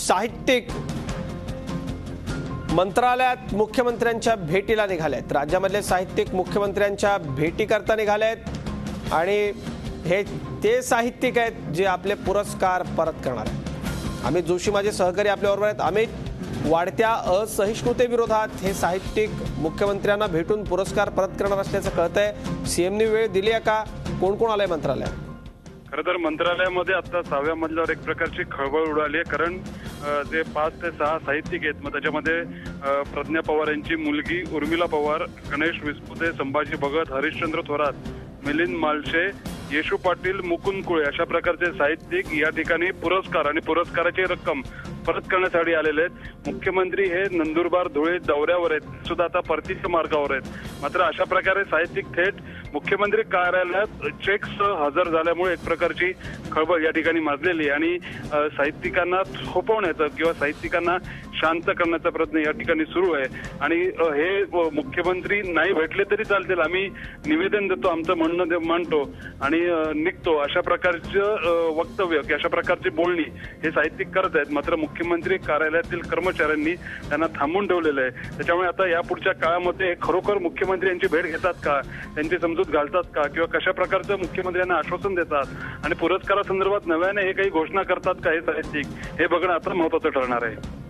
साहित्यिक मंत्रालयात मुख्यमंत्र्यांच्या भेटीला निघालेत। राज्यामधले साहित्यिक मुख्यमंत्र्यांच्या भेटी करता निघालेत आणि हे ते साहित्यिक आहेत जे आपले पुरस्कार परत करणार आहेत। अमित जोशी माझे सहकारी आपल्याबरोबर आहेत। अमित, वाढत्या असहिष्णुतेविरोधात हे साहित्यिक मुख्यमंत्र्यांना भेटून पुरस्कार परत करणार असल्याचं कळतंय। सीएमनी वेळ दिली आहे का? कोण कोण आलंय मंत्रालयात? खरं तर मंत्रालयामध्ये आता 6व्या मजल्यावर एक प्रकारची खळबळ उडाली आहे, कारण जे 5 ते 6 साहित्यिक आहेत। मग त्याच्यामध्ये प्रज्ञा पवार यांची मुलगी उर्मिला पवार, गणेश विस्पुते, संभाजी भगत, हरिश्चंद्र थोरात, मिलिंद मालशे, येशू पाटील, मुकुंद कुळे अशा प्रकारचे साहित्यिक या ठिकाणी पुरस्कार आणि पुरस्काराची रक्कम परत करण्यासाठी आलेले आहेत। मुख्यमंत्री हे नंदुरबार धुळे दौऱ्यावर आहेत, सुद्धा आता परतीच्या मार्गावर आहेत। मात्र अशा प्रकारे साहित्यिक थेट मुख्यमंत्री कार्यालयात चेकसह हजर झाल्यामुळे एक प्रकारची खळबळ या ठिकाणी माजलेली आणि साहित्यिकांना थोपवण्याचा किंवा साहित्यिकांना शांत करण्याचा प्रयत्न या ठिकाणी सुरू आहे। आणि हे मुख्यमंत्री नाही भेटले तरी चालतील, आम्ही निवेदन देतो, आमचं म्हणणं मांडतो आणि निघतो, अशा प्रकारचं वक्तव्य अशा प्रकारची बोलणी हे साहित्यिक करत आहेत। मात्र मुख्यमंत्री कार्यालयातील कर्मचाऱ्यांनी त्यांना थांबून ठेवलेलं आहे। त्याच्यामुळे आता या पुढच्या काळामध्ये खरोखर मुख्यमंत्री यांची भेट घेतात का, त्यांची समजूत घालतात का, किंवा कशा प्रकारचं मुख्यमंत्र्यांना आश्वासन देतात आणि पुरस्कारासंदर्भात नव्याने हे काही घोषणा करतात का हे साहित्यिक, हे बघणं आता महत्त्वाचं ठरणार आहे।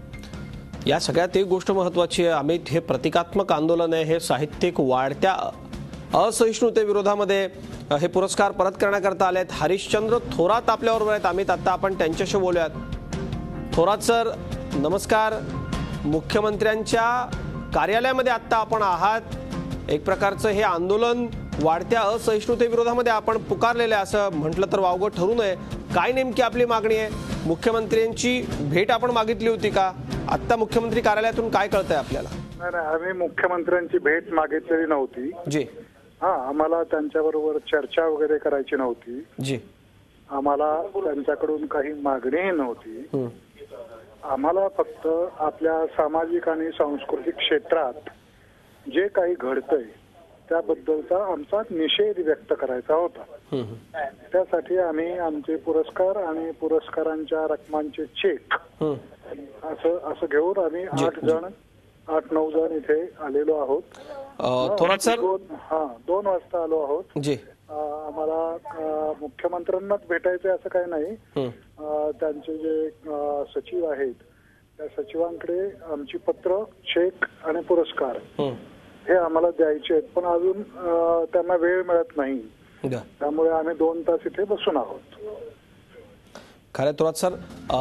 या सगळ्यात एक गोष्ट महत्त्वाची आहे अमित, हे प्रतिकात्मक आंदोलन आहे। हे साहित्यिक वाढत्या असहिष्णुतेविरोधामध्ये हे पुरस्कार परत करण्याकरता आलेत। हरिश्चंद्र थोरात आपल्याबरोबर आहेत। अमित, आता आपण त्यांच्याशी बोलूयात। थोरात सर, नमस्कार। मुख्यमंत्र्यांच्या कार्यालयामध्ये आता आपण आहात। एक प्रकारचं हे आंदोलन वाढत्या असहिष्णुतेविरोधामध्ये आपण पुकारलेलं आहे असं म्हटलं तर वावगं ठरू नये। काय नेमकी आपली मागणी आहे? मुख्यमंत्र्यांची भेट आपण मागितली होती का? आता मुख्यमंत्री कार्यालयातून काय कळतंय आपल्याला? नाही, आम्ही मुख्यमंत्र्यांची भेट मागितलेली नव्हती जी। आम्हाला त्यांच्याबरोबर चर्चा वगैरे करायची नव्हती जी। आम्हाला त्यांच्याकडून काही मागणीही नव्हती। आम्हाला फक्त आपल्या सामाजिक आणि सांस्कृतिक क्षेत्रात जे काही घडतंय त्याबद्दलचा आमचा निषेध व्यक्त करायचा होता। त्यासाठी आम्ही आमचे पुरस्कार आणि पुरस्कारांच्या रकमांचे चेक असं घेऊन आम्ही 8-9 जण इथे आलेलो आहोत। थोरात सर, 2 वाजता आलो आहोत जी। आम्हाला मुख्यमंत्र्यांनाच भेटायचं असं काही नाही। त्यांचे जे सचिव आहेत त्या सचिवांकडे आमची पत्र, चेक आणि पुरस्कार हे आम्हाला द्यायचे आहेत, पण अजून त्यांना वेळ मिळत नाही, त्यामुळे आम्ही 2 तास इथे बसून आहोत। खरं थोरात सर,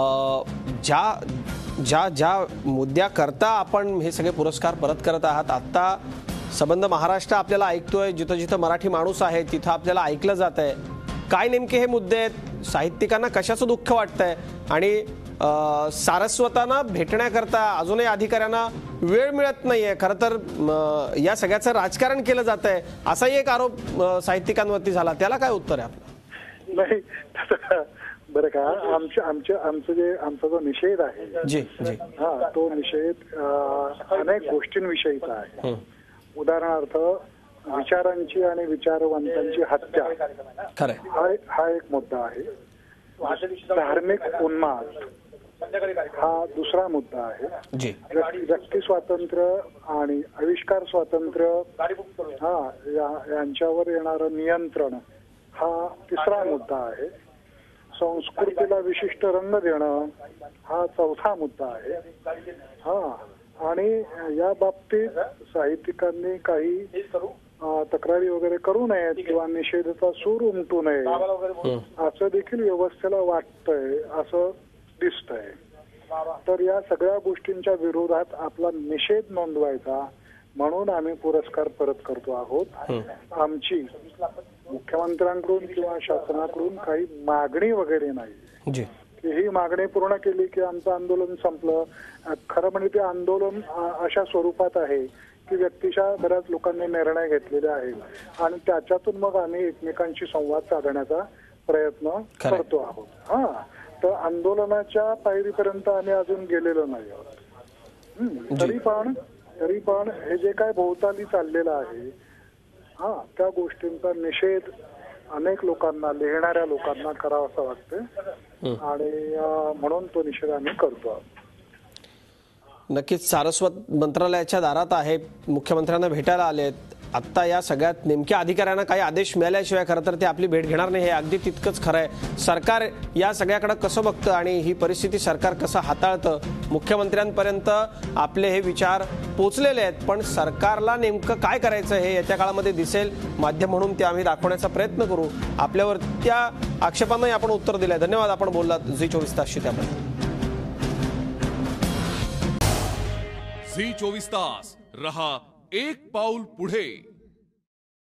ज्या मुद्द्याकरता आपण हे सगळे पुरस्कार परत करत आहात, आता संबंध महाराष्ट्र आपल्याला ऐकतोय, जिथं जिथं मराठी माणूस आहे तिथं आपल्याला ऐकलं जात आहे। काय नेमके हे मुद्दे आहेत? साहित्यिकांना कशाचं दुःख वाटतंय आणि सारस्वतांना भेटण्याकरता अजूनही अधिकाऱ्यांना वेळ मिळत नाहीये? खरं तर या सगळ्याचं राजकारण केलं जात आहे असाही एक आरोप साहित्यिकांवरती झाला, त्याला काय उत्तर आहे आपलं? नाही बरं का, आमचा जो निषेध आहे जी जी तो निषेध अनेक गोष्टींविषयीचा आहे। उदाहरणार्थ विचारांची आणि विचारवंतांची हत्या हा एक मुद्दा आहे। धार्मिक उन्माद हा दुसरा मुद्दा आहे। व्यक्ती स्वातंत्र्य आणि आविष्कार स्वातंत्र्य यांच्यावर येणारं नियंत्रण हा तिसरा मुद्दा आहे। संस्कृतीला विशिष्ट रंग देणं हा चौथा मुद्दा आहे। आणि या बाबतीत साहित्यिकांनी काही तक्रारी वगैरे करू नयेत किंवा निषेधाचा सूर उमटू नये असं देखील व्यवस्थेला वाटतंय, असं दिसतंय। तर या सगळ्या गोष्टींच्या विरोधात आपला निषेध नोंदवायचा म्हणून आम्ही पुरस्कार परत करतो आहोत। आमची मुख्यमंत्र्यांकडून किंवा शासनाकडून काही मागणी वगैरे नाही की ही मागणी पूर्ण केली की आमचं आंदोलन संपलं। खरं म्हणजे ते आंदोलन अशा स्वरूपात आहे की व्यक्तिशः बऱ्याच लोकांनी निर्णय घेतलेले आहेत आणि त्याच्यातून मग आम्ही एकमेकांशी संवाद साधण्याचा प्रयत्न करतो आहोत। तर आंदोलनाच्या पायरीपर्यंत आम्ही अजून गेलेलो नाही आहोत। तरी पण हे जे काय भोवताली चाललेलं आहे त्या गोष्टींचा निषेध अनेक लोकांना, लिहिणाऱ्या लोकांना करावासा वाटतं। आणि म्हणून तो निषेध आम्ही करतो. नक्कीच सारस्वत मंत्रालयाच्या दारात आहे, मुख्यमंत्र्यांना भेटायला आलेत. आत्ता या सगळ्यात नेमक्या अधिकाऱ्यांना काही आदेश मिळाल्याशिवाय खरं तर ते आपली भेट घेणार नाही, हे अगदी तितकंच खरं आहे. सरकार या सगळ्याकडे कसं बघतं आणि ही परिस्थिती सरकार कसं हाताळतं, मुख्यमंत्र्यांपर्यंत आपले हे विचार पोचलेले आहेत. पण सरकारला नेमकं काय करायचं हे येत्या काळामध्ये दिसेल. माध्यम म्हणून ते आम्ही दाखवण्याचा प्रयत्न करू. आपल्यावर त्या आक्षेपांनाही आपण उत्तर दिलंय. धन्यवाद, आपण बोललात झी 24 तासशी त्यामुळे. झी 24 तास रहा एक पाऊल पुढे.